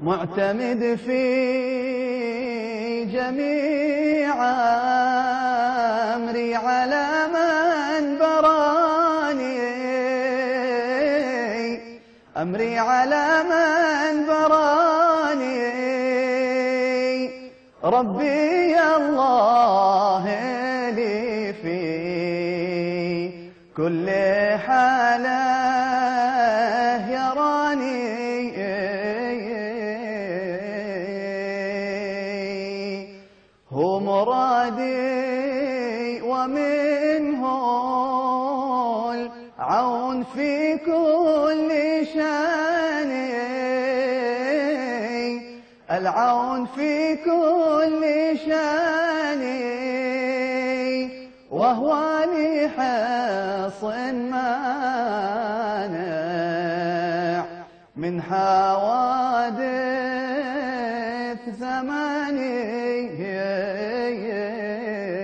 معتمد في جميع أمري على من براني، أمري على من براني. ربي الله لي في كل حالة يراني، هو مرادي ومنه العون في كل شاني، العون في كل شاني. وهو لي حصن مانع من حوادث زماني.